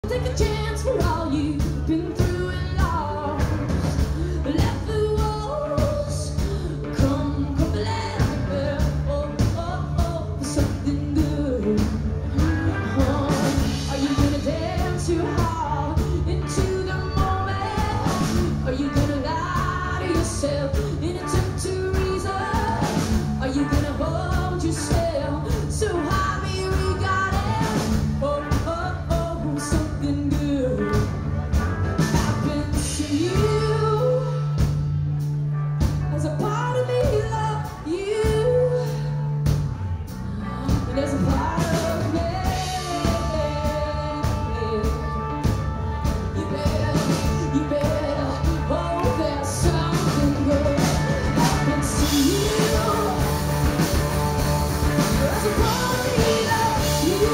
Take a chance for all you've been through and lost. Let the walls come crumbling down. Oh, oh, oh, for something good. Are you gonna dance too hard into the moment? Are you gonna lie to yourself in an attempt to reason? Are you gonna hold yourself so highly regarded? Oh, oh, oh, something good happens to you. There's a part of me love you, and there's a part of me. You better hope there's something good happens to you. There's a part of me love you.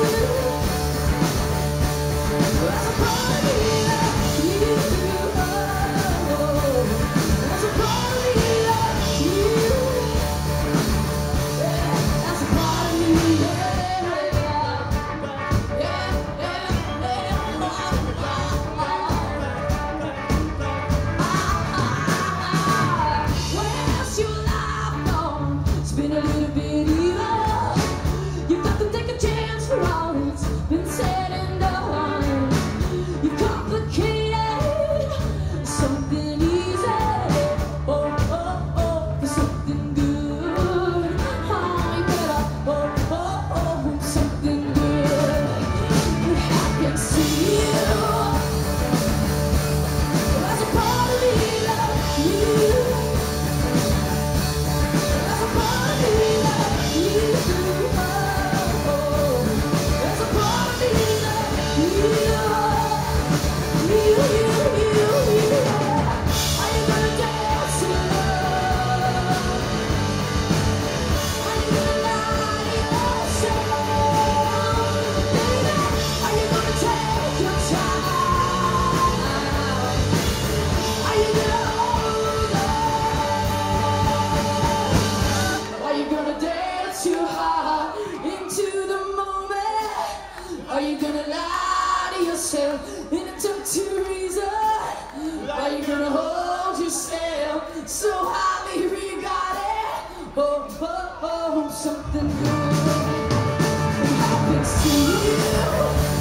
There's a part of me love you. Oh, there's a part of me love you. Yeah, that's a part of me. Where's your life gone? It's been a little bit evil. You've got to take a chance for all that's been said and done. You've complicated something easy. Oh, oh, oh, for something good. Oh, you better, oh, oh, oh, something good happens to you. There's a part of me love you. There's a part of me love you. Oh, there's a part of me love you. You. Are you gonna dance in love? Are you gonna lie to yourself? Baby, are you gonna take your time? Are you gonna hold on? Are you gonna dance too hard into the moment? Are you gonna lie to yourself in an attempt to reason? Are you gonna hold yourself so highly regarded? Oh, oh, oh, something good happens to you.